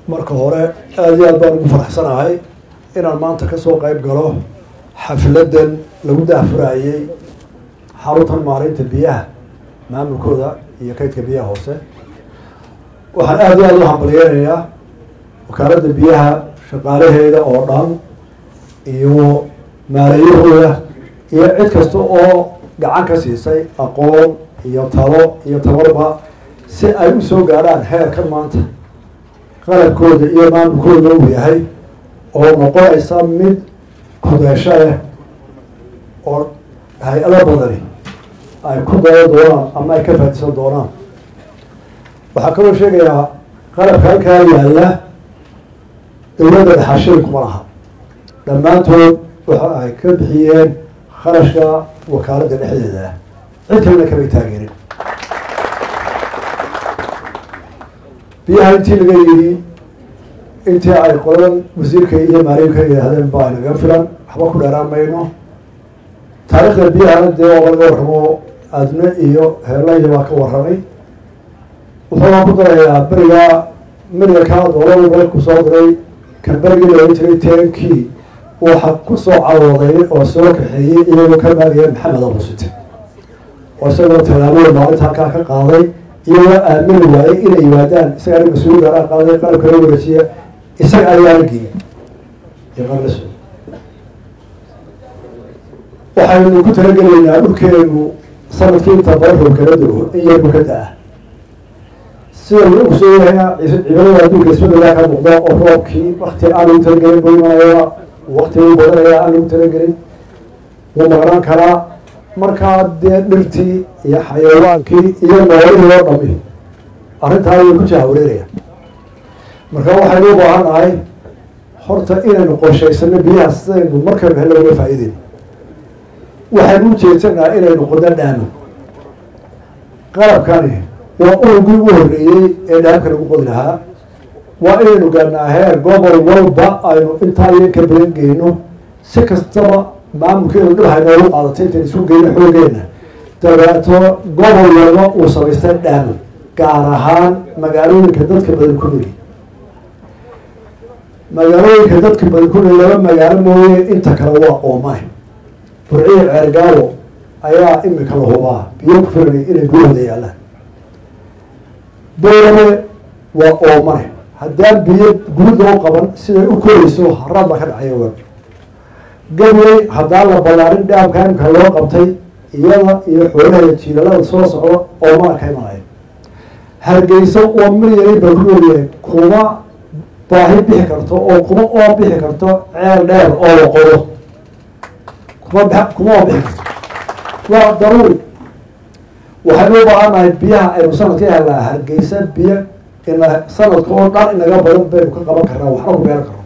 marka hore aad iyo aad baan ugu faraxsanahay inaan maanta ka soo qayb galo xafladan lagu daahfurayay xaruntan maareynta biyaha maamulkooda iyo kaydka biyaha hoose. waxaan aad iyo aad u hambalyeynayaa wakaaladda biyaha shaqaalaheeda oo dhan iyo maareeyahooda iyo cid kasta oo gacan ka siisay aqoon iyo talo iyo tabarba si ay u soo gaadhaan heerkan maanta qalabkooda iyo maamulkooda uu yahay oo noqonaysa mid kudeesho leh oo hay-ado badani ay ku dayo doonaan ama ay ka faadisan doonaan. waxaa kaloo sheegayaa qalabka halkaa yaalla dowladda dhaxashada kuma laha, dhammaantood waxa ay ka bixiyeen kharashka wakaaladda dhexdeeda ah, cid kalena kamay taageerin. biyaha intii laga yidhi intii ay qoladan wasiirka iyo maareynka yidhaahdeen baa naga filan, waxba ku dheeraan mayno. taariikhda biyahana dee oo laga warramo adne iyo heerlaya baa ka warramay. wuxuuna ku darayaa beriga milyankaa doolada dalku soo diray kan berigii looga jiray teenkii waxa ku soo carooday oo soo kaxeeyey iyagoo ka maagaya maxamed abusite oo isagoo tallaabada maalinta halkaa ka qaaday iyagoo aamini waayey inay yimaadaan isagaa mas-uul gaaraa qaaday qalabka loo wareejiya isaga ayaana geeyey iyo qarlas. waxaynu ku talagelaynaa dhulkeenu sanadkii inta badan kala doo in yarku ka da-a sida lagu soo yahay cimilada adduunka isbeddelaa ka muuqda oo roobkii wakti aan lagu talagelin buu imanaya, wakti uu badanaya aan lagu talagelin wuu maqnaan karaa. markaa dee dhirtii iyo xayawaankii iyo noolihii oo dhami arrintaa way ku jahwareeraya. marka waxaynu u baahan nahay horta inaynu qorshaysano biyaha sidaynu markaynu helno uga faa'iideyno. waxaynu u jeedsannaha inaynu qodo dhaamo. qalabkani waa urugii ugu horreeyey ee dhaamka lagu qodi lahaa. waa inaynu gaarnaa heer gobol walba aynu intaa iyo ka badan geyno, si kastaba maamulkeenu dhulhay noogu qaadatay intayn isu geyno xoogeenna dabeeto gobol walba uu samaystay dhaamo, gaar ahaan magaalooyinka dadka badan ku noli. magaalooyinka dadka badan ku noli laba magaalo mooye inta kale waa oomay. burciyo ceergaalo ayaa imika la hubaa biyo ku filanay inay gurahooda yaallaan. dowlade waa oomane, haddaan biyo gurid loo qaban siday u korayso haraad baa ka dhacaya wa gabyey haddaan la balaarin dhaamka imka loo qabtay iyada iyo xoolaha jiilalada soo socda oomana ka imanaya. hargeysa oo milyanin baa ku noolyahay kuma baahi bixi karto oo kuma oo bixi karto ceel dheer oo la qodo kuma oo bixi karto, waa daruuri. waxaynu u baahannahay biyaha aynu sanadka helnaa hargeysa biyo ina sanadka oo dhan inaga badan baynu ka qaban karnaa, waxna ku beeran karno.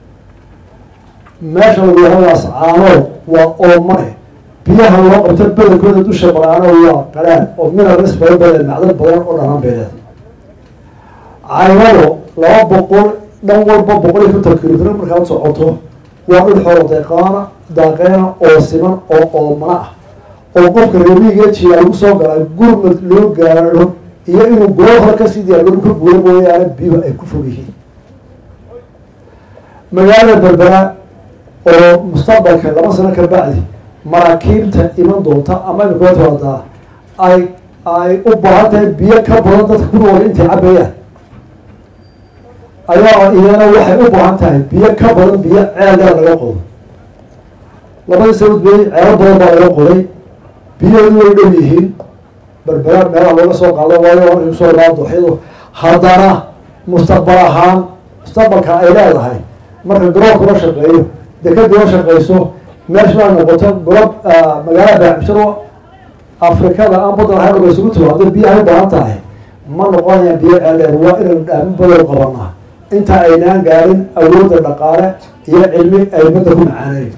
meesha lagu yahadaas caanood waa oomane, biyaha loo qabto badankooda dusha baraano waa qadhaan oo minerals badan badan macdan badan oo dhanaan beeleed. caynado 200 dhan walba 150 kilomitr markaad socoto waa dhul xoolo daaqeena oo siman oo oomana ah oo qofka reemiga jiya lagu soo galay gurmad loo gaaro iyo inuu goob hore kasii diyaargaroobo ka guura mooyaane biyo ay ku fog yihiin. magaalada berbera oo mustaqbalka 2 sano ka bacdi maraakiibta iman doonta ama imika timaada ay u baahan tahay biyo ka badan dadka ku nool intay cabayaan, ayaa iyana waxay u baahan tahay biyo ka badan biyo ceel dheer laga qodo. labadii sanad bay ceelo badan baa laga qoday, biyahoodu way dhow yihiin. berbera meelaha looga soo qaado waayo markay kusoo imaan dooxyadu haddana mustaqbal ahaan mustaqbalka ay leedahay marka garoonka la shaqeeyo dekadii la shaqeyso meesha ay noqoto golob magaalada baacbisharo afrikada aan badan ahayn oo isugu timaado biyaha u baahan tahay ma noqonayaan biyo ceeldheer. waa inaynu dhaamin badan qabanaa inta aynaan gaarin awoodda dhaqaale iyo cilmi ay badda ku macaanayn.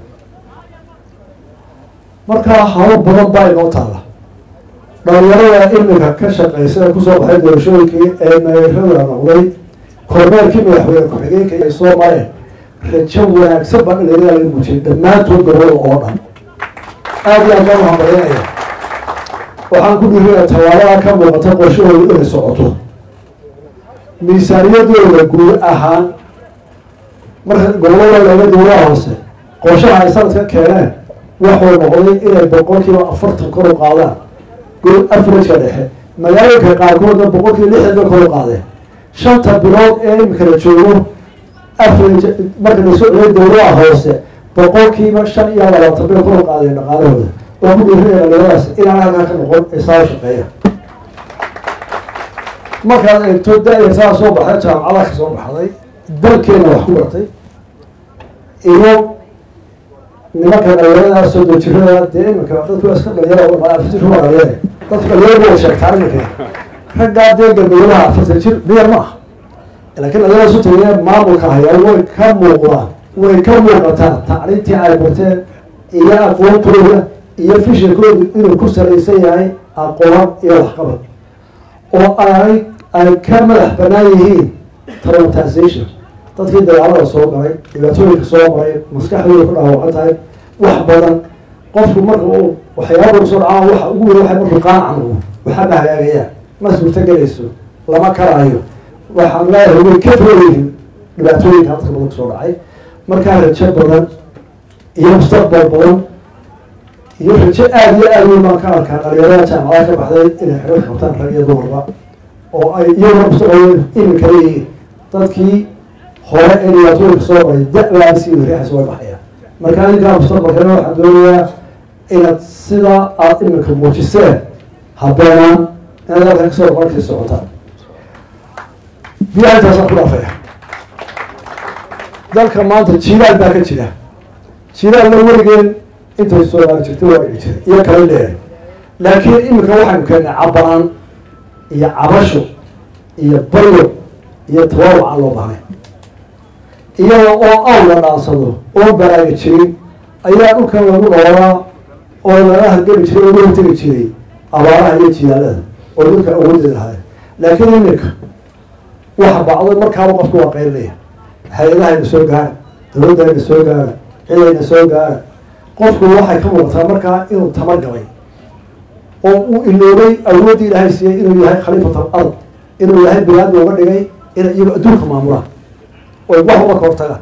markaa habo badan baa inoo taala. dhalinyarada imika ka shaqeysa ee kusoo baxay doorashooyinkii ee meerada noqday kormeerkii madaxweyne ku-xigeenka ay soo mareen rajo wanaagsan baa dhalinyarada laga muujiyay dhammaantood gobolada oo dhan. aad iyo aad baan u hambalyeynaya. waxaan ku dhiirinayaa tallaabada ka muuqata qorshahooda inay socoto. miisaaniyadooda guud ahaan marka gobolada laga dowlaha hoose qorshaha ay sanadka keeneen waxuu noqday inay 40% kor u qaadaan guud average-ka dhexe magaalooyinka qaarkoodna 60% kor u qaadeen 5 bilood ee imika la joogo average marka la soo celiyay dowlaha hoose 25% kor u qaadeen dhaqaalahooda oo ku dhiirigaya dhalinyaradaas inaan halkaa ka noqon isaga shaqeeya markaad eegto da-yartaa soo baxday jaamacadaha ka soo baxday dalkeena wax ku bartay iyo nimanka dhalinyarada soo dejirada dee iminka dadku iska dhalinyarada dhalinyare dadka dhalinyarada way sheegtaan iminka raggaa dee galbeeyadaha 40 jir biyar ma aha laakiin dhalinyarada isu tagayeen maamulka hayaa way ka muuqataa tacliintii ay barteen iyo aqoontooda iyo fishirkooda inuu ku salaysan yahay aqoon iyo waxqabad oo ay ka madax banaan yihiin traumatization dadkii dagaalada soo galay dhibaatooyinka soo maray maskaxdooda ku dhaawacan tahay wax badan qofku marka uu waxyaaba soo dhacaan waxa ugu weyn waxay markuu qaanacan waxa ma hagaagayaan ma suurtagelayso lama karaayo waxaan leeyahay way ka fogeeyeen dhibaatooyinka dadka badan soo dhacay markaa rajo badan iyo mustaqbal badan iyo rajo aada iyo aada weyn baan ka arkaa dhalinyarada jaamacada ka baxday inay xiriir qabtaan rag iyo dumarba oo ay iyaguna mustaqbalooyin iminka leeyihiin dadkii hore ee dhibaatooyinka soo maray da-baa sii wariixaysa way baxayaan markaa idinkaa mustaqbalkeena waxaan doonayaa inaad sidaa aada iminka muujiseen habeenaan inaad halkan kasoo markii socotaan biyaha intaasaan ku dhaafaya dalka maanta jiilaal baa ka jira jiilaalna weligeen intay soo gaari jirtay waa dhici jiray iyo kala dheeray laakiin iminka waxaynu keennay cabanaan iyo cabasho iyo baryo iyo tawaruc aan loo bahnay iyada oo aw la dhaansado oo baraaga jirin ayaa dhulkan lagu noolaa oo laga hargeli jiray oo laga tegi jiray abaaraha iyo jilaalada oo dhulka awoodeeda lahaay laakiin iminka waxa bacday markaaba qofku waa qaylinaya hay-adahayna soo gaara dowladdayna soo gaara cidayna soo gaara qofku waxay ka muuqataa markaa inuu tamar galay oo uu iloobay awooddii ilaahay siiyey inuu yahay khaliifat al ard inuu yahay bilaad looga dhigay inay iyagu adduunka maamulaan oy wax uga ka hortagaan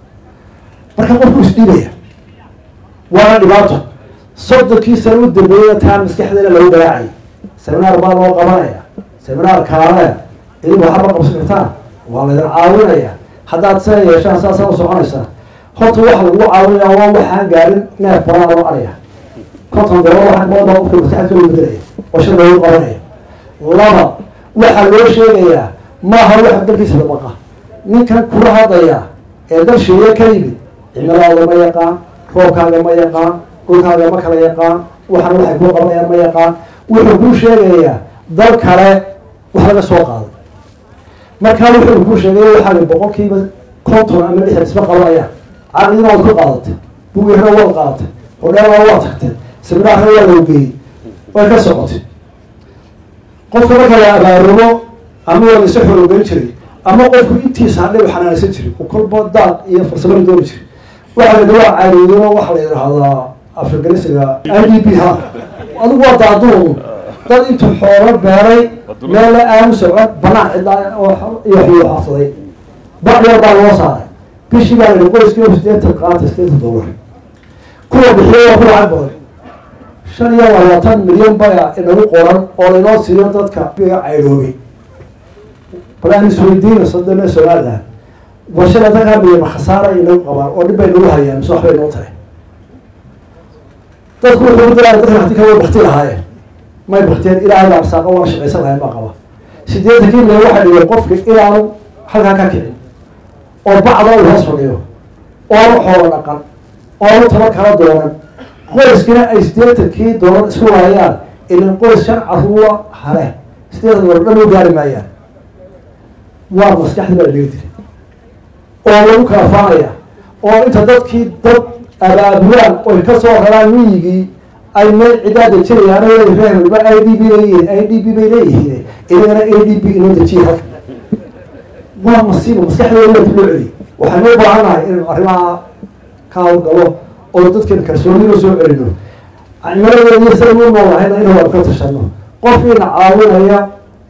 marka qofku isdhiibaya waana dhibaato 30 sano u dambeeyay taan maskaxdeena lagu daraacay seminaar baa loo qabanaya seminaar kaalaya idin waxba qabsan kartaan waa la idin caawinaya haddaad saa yeeshaan saasaa u soconaysaa horta waxa lagu caawinayaa waa waxaan gaarin neef baraa loo araya konton dolar waxaan moodaa qofka maskaxda loo bedelaya oo shan loogu qabanaya laba waxaa loo sheegayaa maaha waxa dalkiisa dabaqa ninkan kula hadlaya ee dal sheeye ka yimid cimiladaada ma yaqaan roobkaaga ma yaqaan dhulkaaga ma kala yaqaan waxana waxay kuu qabanayaan ma yaqaan wuxuu kuu sheegayaa dal kale wax laga soo qaaday markaa wuxuu kuu sheegay waxaa 50% ama 60 isma qabanayaan caqlina waad ku qaadatay buugihana waad qaadatay hodheelaa waad tagtay seminaarna waa loo geeyey way ka socotay qofka marka la abaarumo ama waa laisa xorogeyn jiray ama qofku intiisa hadhay u xanaanaysan jiray oo kolba daad iyo farsamada dooni jiray waxa la dhawaa caariidino waxa la yidhaahdaa afganisiga IDP ha adigu waa daaduun dad intuu xoolo beeray meel la aamu socod banaan cidlaa iyo xiyooxasaday bacdiyar baa loo saaray bishii baa la qoyskii 80 qaata 80 dolar kuwa bixiyo waa ku lacag badan 25 milyan baa inagu qoran oo laynoo siiyo dadka biga cayroobay balaan isweydiina saddex su'aalaha warshada dadka biyo khasaara inagu qabaan oo dhibay nagu hayaan soo waxbay noo tahay dadku wuxuu diraa dadka hadii ka waqti lahaayeen may baqteen ilaahay baa saaqo waa shaqaysanaya ma qaba 8 kiilo waxa dhigay qofka ilaa halka ka kicin oo bacda uu hoos fadhiyo oo xoolo dhaqan oo tabar kala doonan qoyskina ay 80 dolar isku waayaan in qoys shan caruur hale 80 dolar dhan u gaari maayaan waa maskaxda la dhigay oo lagu kala faanaya oo inta dadkii dad abaabulaan oo ka soo helaan miyigii ay meel cidaada jirayaan oo ay reebay ba IDP bay leeyihiin ilaa IDP inuu dajiyo waa masiibo maskaxda la dhigay waxaan u baahanahay in arrimaha ka galo oo dadkan kalsoonida soo celino cimilada iyo sidoo noolahay inuu ka tashano qofina caawinaya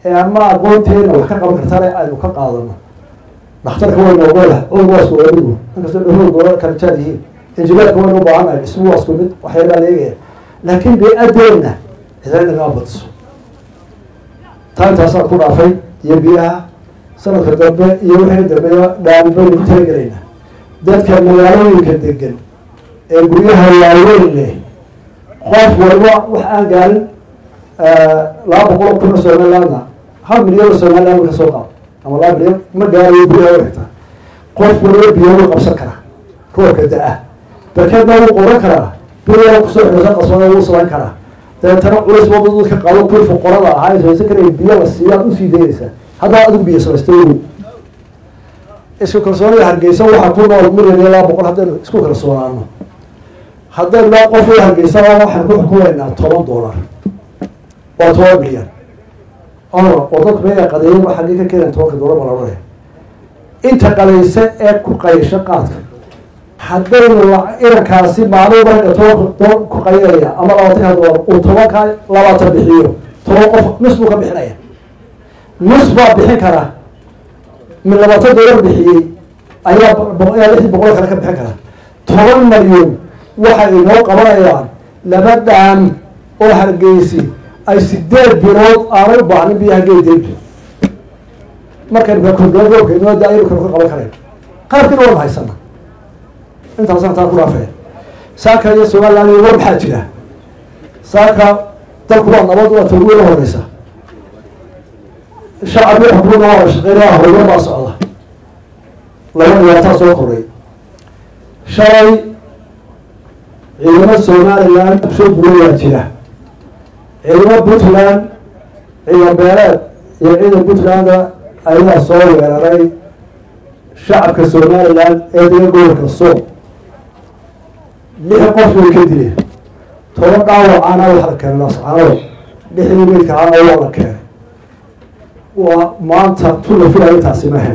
ama aqoonteena wax ka qaban kartale aynu ka qaadano dhakhtarka waynu ogolah cudurku waa isku wadigu inkastoo dhahood doolar kala jaad yihiin injineerka waynu u baahannahay dhismu waa isku mid waxyaabaa leegaya laakiin bee-adeena cidana nagaa badiso taa intaasaa ku dhaafay iyo biyaha sanadka dambe iyo wixii dambeeya dhaami baynu ku talagelaynaa dadka magaalooyinka degan ee guryaha waaweyn leh qof walba wax aan gaarin 200 kun oo Somalilandna 1 milyan oo Somaliland ka soo qaad ama 2 milyan ma gaarayo guryaha wixta qof walba biyo qabsan kara roobka daa barkada uu qoran kara biyo ku soo xirsan qasbada uu sameyn kara dadana culis wadada ka qaado ku fuqarada ahaa ay soo kale biyo la siiyaa u sii deeyaysa hadda adigu biyo sameystay isku kalsoonida Hargeysa waxa ku nool milyan iyo 200 haddii isku kalsoonaano haddii la qof ee Hargeysa waxa ku xukumaynaa $10 waa 12 milyan wadad bay qadeeyeen waxa ka keenay $10 baa la oranay inta qalaysa ee ku qaysha qaadka haddaynu irankaasi maalin walba $10 ku qaylaya ama $20 oo $10 bixiyo qof nus buu ka bixinaya nus baa bixin kara من $20 bixiyay ayaa $100 kale ka bixin kara 10 milyan waxa ay noo qabanayaan laba daan oo Hargeysa ay 8 bilood aan u baahnay biyaha geedeed markaan ka kordhowga inoo daayir ka qaban kareen qaabkii waa haysana inta san taa ku dhaafay saaka iyo Soomaaliland iyo waxa jira saaka dalku waa nabad waa tawgeer horeysa شعب يحكمون وشغيرها هو ما صعده لما يتصل قري شاي علم Somaliland بشوف بلوياتنا علم بوتلاند علم بلاد علم بوتلاند أيضا صور على رأي شعب كSomaliland أيضا يقول كالصوم ليه قفل كدري توقعوا أنا وحركة الناس أنا ليه بيتك أنا والله كان وما أنت طول في أي تعسيمها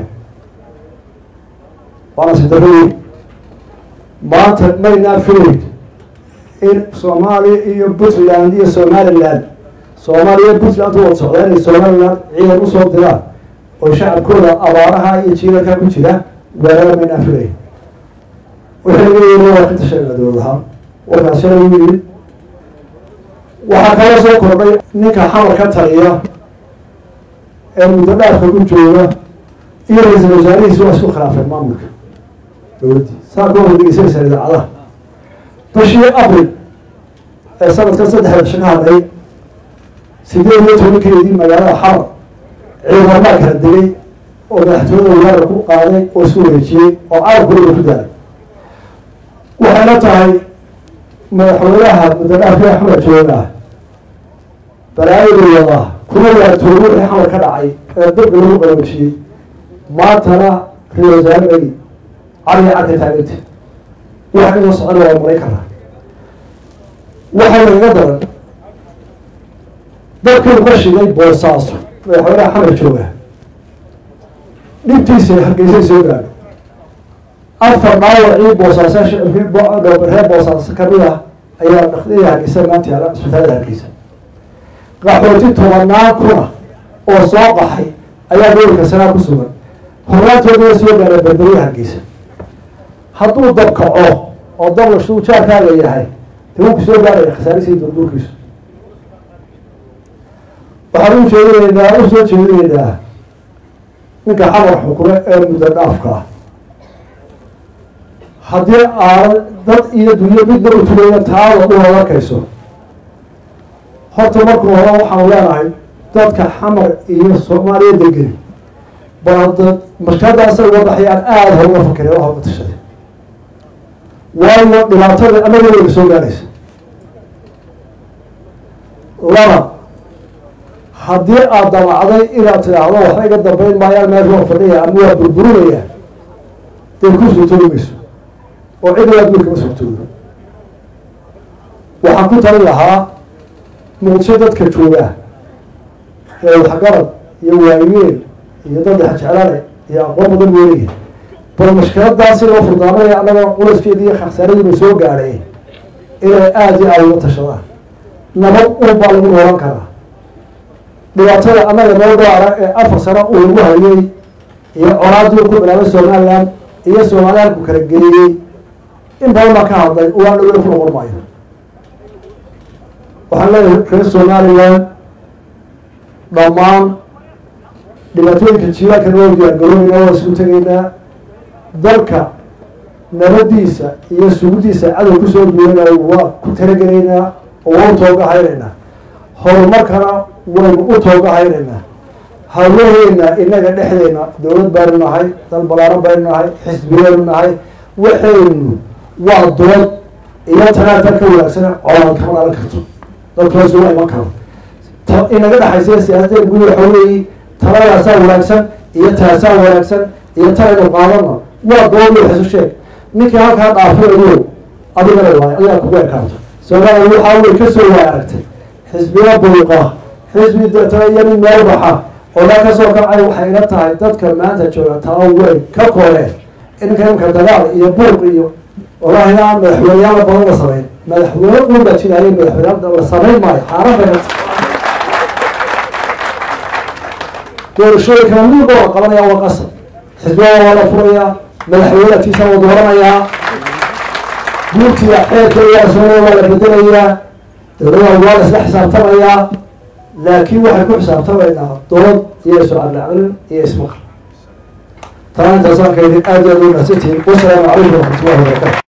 وأنا سيدري ما أنت مينا فيه إن Somali يبطل Somaliland يبطل وصلنا Somaliland عيد وصل دلا والشعب كله أبارها يجينا كبتشلا ولا مينا فيه وحنا وقت شغل دولها وكاسر يميل وهكذا سوكر نك حمر كتريا المدرسة كل جوة يرز الوزاري سوى سوق خلاف المملكة دولتي صار قوم بيصير سريع على تشيء أبرد سنة كسر هذا الشهر هاي سيدنا يتوني كذي مجال حر عيد ما كردي ونحتوه ويارك قاضي وسوري شيء وعارف كل كذا وحنتها ما حولها مدرسة في أحمد جونا برايد الله كل تقول إحنا كرعي الدب اللي هو قلبي ما ترى في الزمن على عقد ثابت واحد يصعد وأمريكا واحد يقدر ذاك القش اللي بوصاص ويحاول حمل شوه نبتيسي حقيسي سودان أفر معه عيب بوصاصاش في بعض وبرهاب بوصاص كبيرة أيام نخليها حقيسي ما أنت على سبتها حقيسي qaxooti tobanaan kuna oo soo qaxay ayaa gobolka sanaa ku sugan horaantooda soo gaaray berberiya Hargeysa hadduu dab kaco oo dab la shuu jaarkaaga yahay tuu ku soo gaaray khasaarisiin durduurkiisu waxaan u jeedinaynaa ninka xamar xukume ee muddo dhaafka haddii aan dad iyo dunyo midna u tulayna taada u arkayso horta marka hore waxaan leenahay dadka xamar iyo Soomaaliya degan balad mashkaadaas ay wadaxayaan aad hore u fakareen waxa uu tashaday waayo dhibaatada anaga soo gaaraysa laba haddii aad damacday inaad tiraahdo waxay iga dambeyn maayaan meesha fadhiya ama waa burburinaya dee ku suurtoobayso oo cid walaad gurka suurtoodo waxaan ku talin lahaa muqdisho dadka jooga ee waxgarad iyo waayeel iyo dad xajalaale iyo aqoon badan weeyay bal mashkiladaasi loo furdaamay anaga culeyskeedii iyo khasaaradii soo gaaray inay aad iyo aad u tashadaan nabad u baa lagu noolan karaa dhibaatada annaga noo gaara ee 4 sano uu lagu hayay iyo colaadii ku bilaabay Somaliland iyo Soomaaliland ku kala geeyay in badan ma ka hadlay waa lagu noqon maayo waxaan leeyahay reer Somaliland dhammaan dhibaatooyinka jiilaalka noo diyaargaroobaya waa isku tegaynaa dalka nabadiisa iyo sugudiisa cadow kusoo duwanayo waa ku talagelaynaa oo waa u toogahaynayna horumarkana waynu u toogahaynayna hawlaheena inaga dhexdeena dowlad baynu nahay dal balaaran baynu nahay xisbiyaynu nahay waxaynu waa dood iyo talaata ka wanaagsan colaad kama dhalan karto dadkaas waa iman karo inaga dhaxaysa siyaasadda guud waxa weeye taladaasa wanaagsan iyo taasaa wanaagsan iyo talaynu qaadano waa dood iyo xisub sheeg ninkii halkaa dhaafinayo adigana waay adigaa kugu ekaanto Soomaaliya waxaa way ka soo waay aragtay xisbiya buuqa xisbi dadka yani meel baxa oo la ka soo kacay waxay ila tahay dadka maanta jooga taaway ka kooreen in ka dagaal iyo buuq iyo wallahi aan madaxweynaha badan la sameyn madaxweyne uu bajinayay madaxweynaha la sameyn maayo xaaladda doorashooyinka mid baa qabanaya waa qasab xisbiga waa la furaya madaxweynaha tiisa waa dooranaya guurtiga xeerka iyo asooyada waa la bedelayaa dowladda waa la isla xisaabtamayaa laakiin waxay ku xisaabtamaynaa dood iyo su'aal aqrin iyo ismaqal taana taasaan ka aad iyo aad u mahadsantihiin wasalaamu calaykum waraxmatullahi wabarakaatu